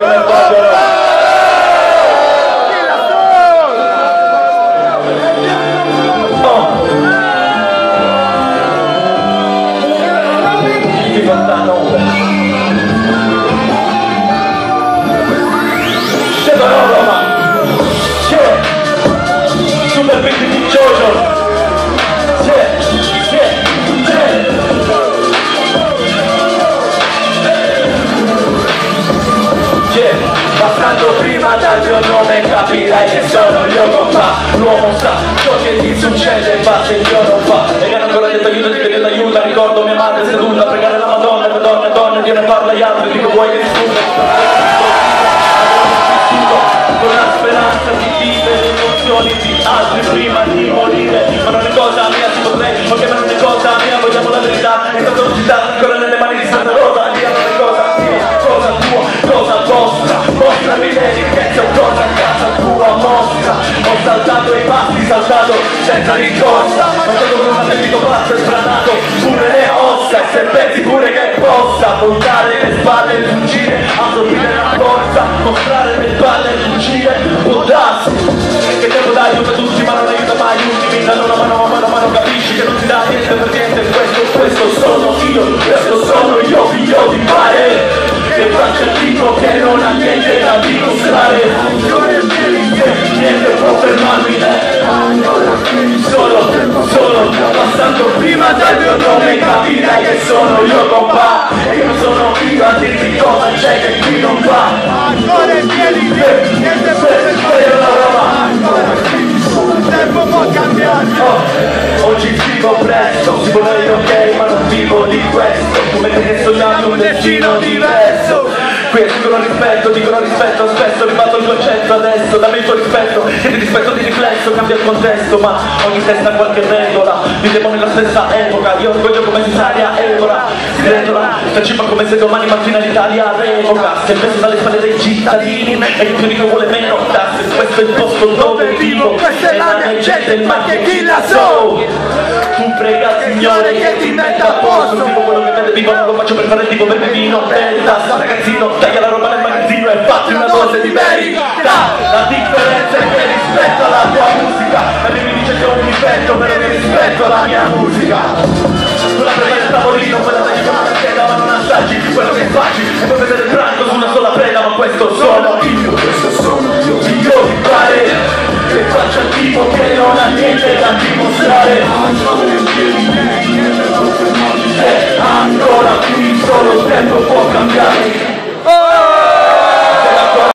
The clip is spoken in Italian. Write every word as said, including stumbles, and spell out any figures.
Passando prima dal mio nome capirai che sono io compà. L'uomo sa ciò che gli succede ma se io non fa. E che ancora detto aiutati che Dio aiuta. Ricordo mia madre seduta a pregare la Madonna. Le donne, donne, Dio ne parla agli altri. Dico vuoi che discutere con la speranza di vivere emozioni di altri prima di morire. Ma non è cosa mia, si potrei, perché non è cosa mia. Vogliamo la verità, è stata uccisa ancora nelle mani di Santa Rosa. Dio non è cosa mia, cosa tua, cosa vostra. Mostrami le ricchezze o cosa a casa tua mostra. Ho saltato i passi, saltato senza rincorsa. Ma sono con un appetito pazzo e sbranato pure le ossa. E se pensi pure che possa voltare le spalle e fuggire, assorbire la forza, mostrare le spalle e fuggire, può darsi che tempo dai aiuta tutti ma non aiuta mai gli ultimi. Da loro mano a mano ma non capisci che non ti dà niente per niente. Questo, questo sono io, questo sono io, figlio di mare. Che faccia il tipo che non ha niente da dimostrare. Niente può fermarmi, solo, solo passando prima dal mio nome capirai che sono io compà. E io sono io a dirti cosa c'è che qui non va. Ancora in piedi, niente può fermarmi. Il tempo può cambiare. Oh, oggi scrivo presto, si può dire ok ma non vivo di questo. Come te che sognavi un destino diverso. Qui dicono rispetto, dicono rispetto, spesso ribatto il concetto adesso, dammi il tuo rispetto, che ti rispetto di riflesso, cambia il contesto, ma ogni testa ha qualche regola, viviamo nella stessa epoca, io orgoglio come Cesaria Evora, si gretola, partecipa come se domani mattina l'Italia revoca, si è preso dalle spalle dei cittadini, e il più ricco vuole meno tasse, questo è il posto dove vivo, questa è la mia gente, il ma che chi la so! Tu prega il Signore che ti metta a posto, vivo quello che vede vivo, non lo faccio per fare tipo beve vino, bella, ragazzino, taglia la roba nel magazzino e fatti una dose di verità. La differenza è che rispetto alla tua musica, a me mi dice che ho un difetto, però che rispetto alla mia musica. Tu la presa del tavolino, quella da chiamare a scheda, ma non assaggi quello che facci, e puoi vedere il branco su una sola preda, ma questo sono io, questo sono io, io ti pare. Che faccia il tipo che non ha niente da dimostrare. E ancora qui solo il tempo può cambiare.